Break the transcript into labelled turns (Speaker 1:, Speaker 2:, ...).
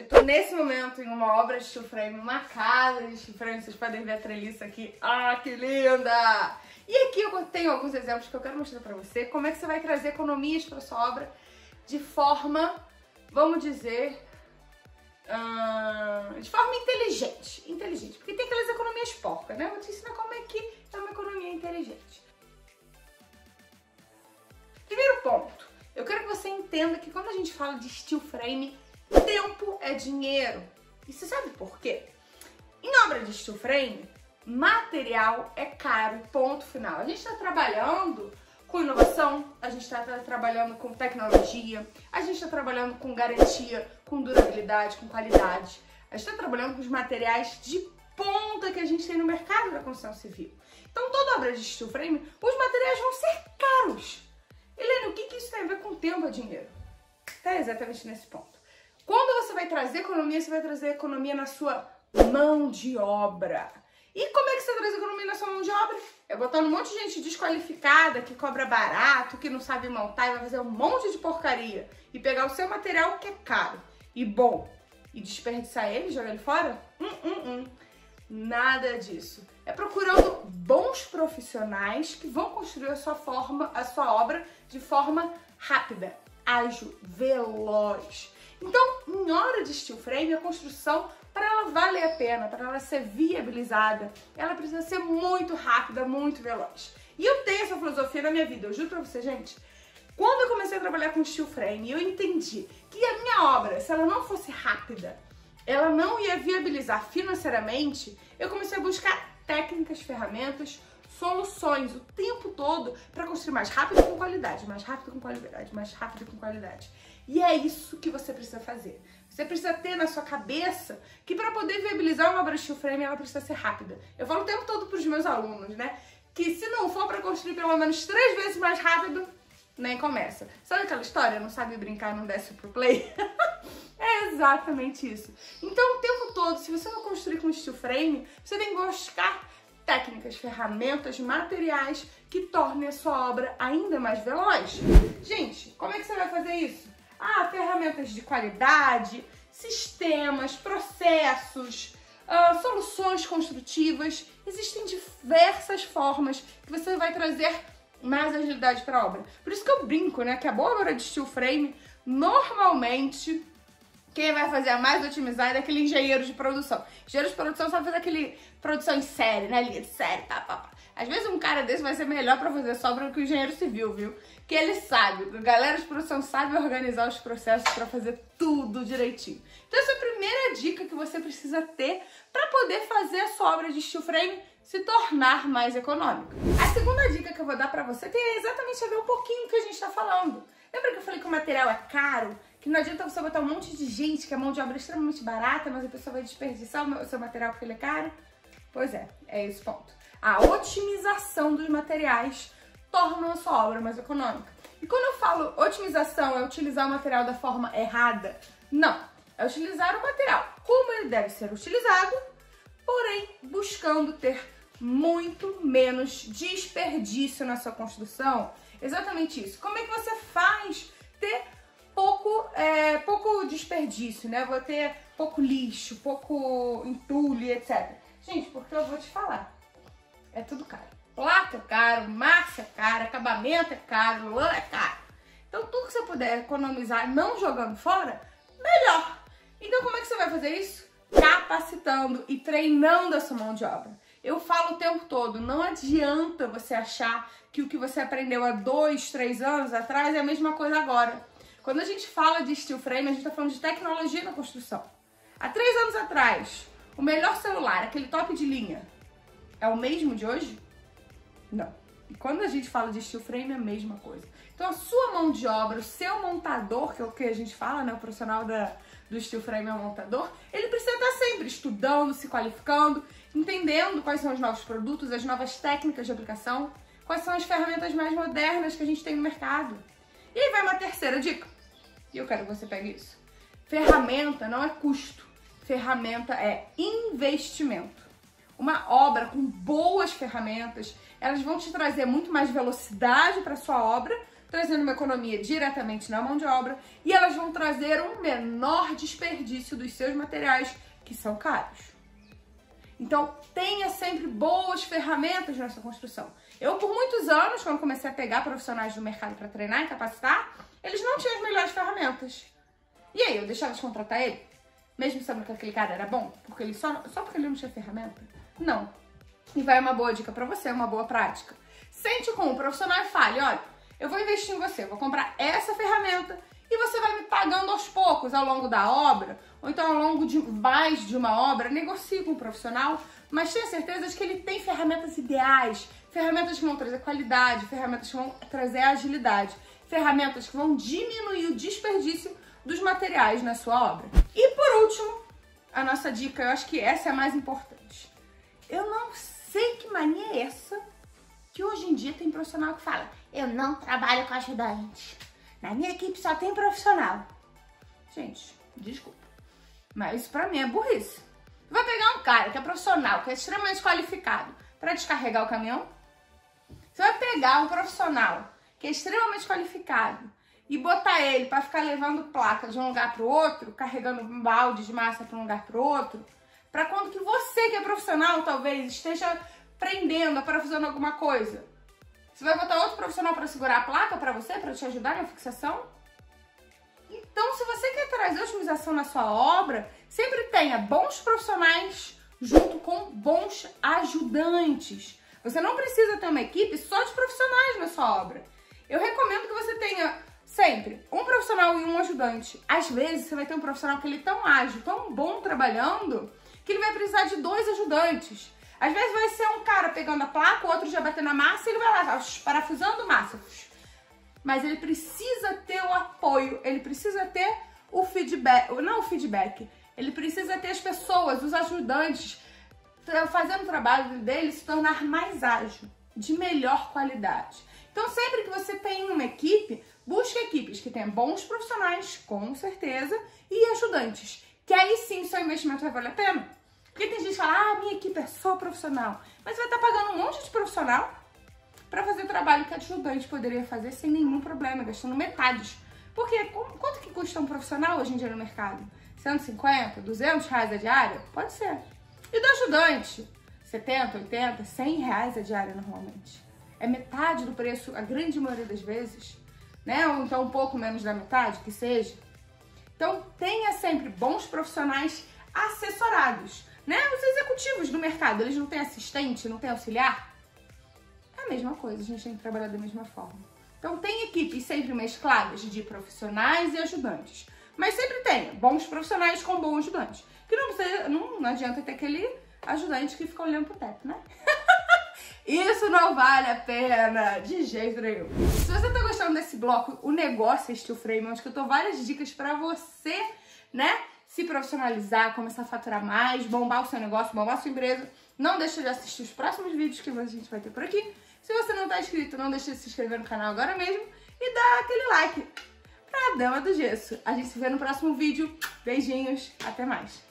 Speaker 1: tô nesse momento em uma obra de steel frame, uma casa de steel frame, vocês podem ver a treliça aqui. Ah, que linda! E aqui eu tenho alguns exemplos que eu quero mostrar pra você, como é que você vai trazer economias pra sua obra de forma, vamos dizer, de forma inteligente. Inteligente, porque tem aquelas economias porcas, né? Eu vou te ensinar como é que é uma economia inteligente. Primeiro ponto, eu quero que você entenda que quando a gente fala de steel frame, tempo é dinheiro. E você sabe por quê? Em obra de steel frame, material é caro, ponto final. A gente está trabalhando com inovação, a gente está trabalhando com tecnologia, a gente está trabalhando com garantia, com durabilidade, com qualidade. A gente está trabalhando com os materiais de ponta que a gente tem no mercado da construção civil. Então, toda obra de steel frame, os materiais vão ser caros. Helena, o que isso tem a ver com tempo e dinheiro? Tá exatamente nesse ponto. Quando você vai trazer economia, você vai trazer economia na sua mão de obra. E como é que você traz economia na sua mão de obra? É botando um monte de gente desqualificada, que cobra barato, que não sabe montar e vai fazer um monte de porcaria. E pegar o seu material que é caro e bom e desperdiçar ele, jogar ele fora? Nada disso. É procurando bons profissionais que vão construir a sua obra de forma rápida, ágil, veloz. Então, em hora de steel frame, a construção, para ela valer a pena, para ela ser viabilizada, ela precisa ser muito rápida, muito veloz. E eu tenho essa filosofia na minha vida, eu juro pra você, gente. Quando eu comecei a trabalhar com steel frame, eu entendi que a minha obra, se ela não fosse rápida, ela não ia viabilizar financeiramente, eu comecei a buscar técnicas, ferramentas, soluções o tempo todo para construir mais rápido com qualidade, mais rápido com qualidade, mais rápido com qualidade. E é isso que você precisa fazer. Você precisa ter na sua cabeça que para poder viabilizar uma obra de steel frame, ela precisa ser rápida. Eu falo o tempo todo para os meus alunos, né? Que se não for para construir pelo menos 3 vezes mais rápido, nem começa. Sabe aquela história? Não sabe brincar, não desce pro play? É exatamente isso. Então, o tempo todo, se você não construir com steel frame, você tem que buscar técnicas, ferramentas, materiais que tornem a sua obra ainda mais veloz. Gente, como é que você vai fazer isso? Ferramentas de qualidade, sistemas, processos, soluções construtivas. Existem diversas formas que você vai trazer mais agilidade para a obra. Por isso que eu brinco, né, que a boa obra de steel frame, normalmente, quem vai fazer a mais otimizada é aquele engenheiro de produção. Engenheiro de produção sabe fazer aquele produção em série, né, linha de série, tá. Às vezes um cara desse vai ser melhor para fazer só do que o engenheiro civil, viu? Que ele sabe, a galera de produção sabe organizar os processos para fazer tudo direitinho. Então essa é a primeira dica que você precisa ter para poder fazer a sua obra de steel frame se tornar mais econômica. A segunda dica que eu vou dar pra você tem exatamente a ver um pouquinho com o que a gente tá falando. Lembra que eu falei que o material é caro? Que não adianta você botar um monte de gente, que a mão de obra é extremamente barata, mas a pessoa vai desperdiçar o seu material porque ele é caro? Pois é esse ponto. A otimização dos materiais torna a sua obra mais econômica. E quando eu falo otimização, é utilizar o material da forma errada? Não. É utilizar o material como ele deve ser utilizado, porém buscando ter muito menos desperdício na sua construção. Exatamente isso. Como é que você faz ter pouco desperdício, né? Vou ter pouco lixo, pouco entulho, etc. Gente, porque eu vou te falar, é tudo caro. Placa é caro, massa é caro, acabamento é caro, lã é caro. Então tudo que você puder economizar não jogando fora, melhor. Então como é que você vai fazer isso? Capacitando e treinando a sua mão de obra. Eu falo o tempo todo, não adianta você achar que o que você aprendeu há 2, 3 anos atrás é a mesma coisa agora. Quando a gente fala de steel frame, a gente está falando de tecnologia na construção. Há 3 anos atrás, o melhor celular, aquele top de linha, é o mesmo de hoje? Não. E quando a gente fala de steel frame, é a mesma coisa. Então a sua mão de obra, o seu montador, que é o que a gente fala, né, o profissional do steel frame é o montador, ele precisa estar sempre estudando, se qualificando, entendendo quais são os novos produtos, as novas técnicas de aplicação, quais são as ferramentas mais modernas que a gente tem no mercado. E aí vai uma terceira dica, e eu quero que você pegue isso. Ferramenta não é custo, ferramenta é investimento. Uma obra com boas ferramentas, elas vão te trazer muito mais velocidade para sua obra trazendo uma economia diretamente na mão de obra, e elas vão trazer um menor desperdício dos seus materiais, que são caros. Então, tenha sempre boas ferramentas nessa construção. Eu, por muitos anos, quando comecei a pegar profissionais do mercado para treinar e capacitar, eles não tinham as melhores ferramentas. E aí, eu deixava de contratar ele? Mesmo sabendo que aquele cara era bom? Porque ele só porque ele não tinha ferramenta? Não. E vai uma boa dica pra você, uma boa prática. Sente com o profissional e fale, olha, eu vou investir em você, vou comprar essa ferramenta e você vai me pagando aos poucos ao longo da obra, ou então ao longo de mais de uma obra, negocie com o profissional, mas tenha certeza de que ele tem ferramentas ideais, ferramentas que vão trazer qualidade, ferramentas que vão trazer agilidade, ferramentas que vão diminuir o desperdício dos materiais na sua obra. E por último, a nossa dica, eu acho que essa é a mais importante. Eu não sei que mania é essa que hoje em dia tem profissional que fala, eu não trabalho com ajudante. Na minha equipe só tem profissional. Gente, desculpa, mas isso pra mim é burrice. Você vai pegar um cara que é profissional, que é extremamente qualificado para descarregar o caminhão? Você vai pegar um profissional que é extremamente qualificado e botar ele para ficar levando placa de um lugar para o outro, carregando um balde de massa para um lugar para o outro, para quando que você que é profissional talvez esteja prendendo, parafusando alguma coisa, você vai botar outro profissional para segurar a placa para você, para te ajudar na fixação? Então, se você quer trazer otimização na sua obra, sempre tenha bons profissionais junto com bons ajudantes. Você não precisa ter uma equipe só de profissionais na sua obra. Eu recomendo que você tenha sempre um profissional e um ajudante. Às vezes, você vai ter um profissional que ele é tão ágil, tão bom trabalhando, que ele vai precisar de 2 ajudantes. Às vezes vai ser um cara pegando a placa, o outro já batendo a massa e ele vai lá, parafusando massa. Mas ele precisa ter o apoio, ele precisa ter o feedback, não o feedback, ele precisa ter as pessoas, os ajudantes, fazendo o trabalho dele se tornar mais ágil, de melhor qualidade. Então, sempre que você tem uma equipe, busque equipes que tenham bons profissionais, com certeza, e ajudantes, que aí sim o seu investimento vai valer a pena. Porque tem gente que fala, minha equipe é só profissional, mas você vai estar pagando um monte de profissional para fazer o trabalho que a ajudante poderia fazer sem nenhum problema, gastando metades. Porque quanto que custa um profissional hoje em dia no mercado? 150, 200 reais a diária? Pode ser. E do ajudante? 70, 80, 100 reais a diária normalmente. É metade do preço, a grande maioria das vezes, né? Ou então um pouco menos da metade, que seja. Então tenha sempre bons profissionais assessorados, né? Os executivos do mercado, eles não têm assistente, não têm auxiliar? É a mesma coisa, a gente tem que trabalhar da mesma forma. Então tem equipes sempre mescladas de profissionais e ajudantes. Mas sempre tenha bons profissionais com bons ajudantes. Que não adianta ter aquele ajudante que fica olhando pro teto, né? Isso não vale a pena de jeito nenhum. Se você tá gostando desse bloco, o negócio é Steel Frame, onde eu dou várias dicas pra você, né? Se profissionalizar, começar a faturar mais, bombar o seu negócio, bombar a sua empresa. Não deixa de assistir os próximos vídeos que a gente vai ter por aqui. Se você não tá inscrito, não deixa de se inscrever no canal agora mesmo e dar aquele like pra Dama do Gesso. A gente se vê no próximo vídeo. Beijinhos, até mais.